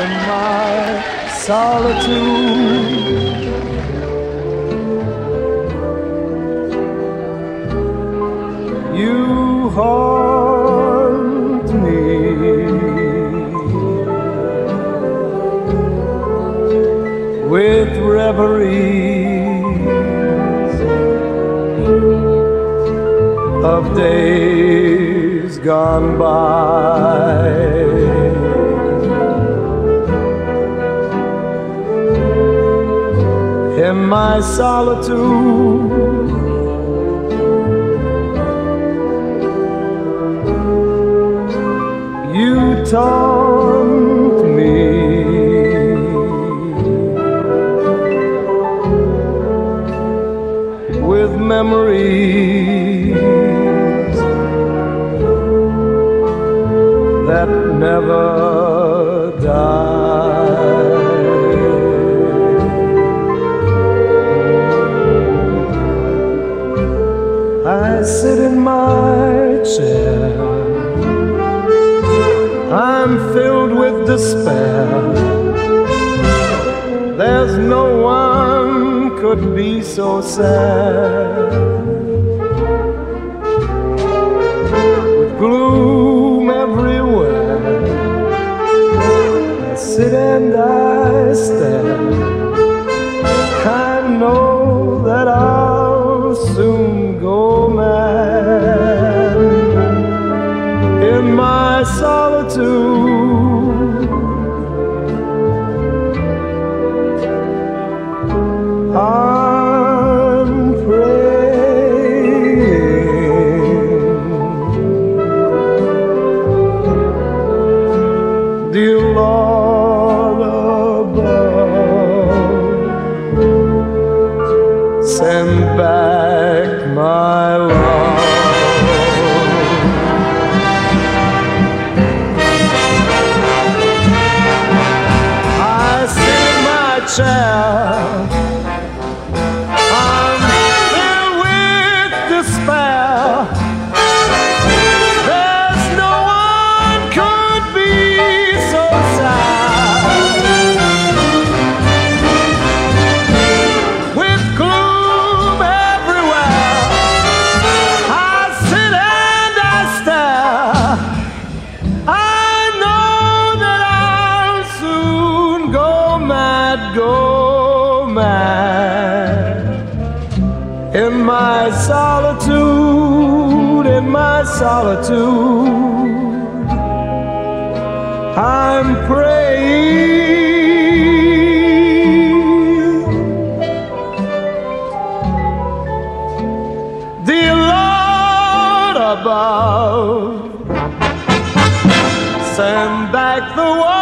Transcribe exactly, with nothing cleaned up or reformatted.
in my solitude. You haunt me with reveries of days gone by. In my solitude, you taunt me with memories that never die. I sit in my chair, I'm filled with despair. There's no one could be so sad. With gloom everywhere, I sit and I stare. I know that I'll soon go mad in my solitude. I'm praying, dear Lord above, send back my love. I sit in my chair, I'm filled with despair. There's no one could be so sad. With gloom everywhere, I sit and I stare. I know that I'll soon go mad, go mad in my solitude, in my solitude. I'm praying, dear Lord above, send back the one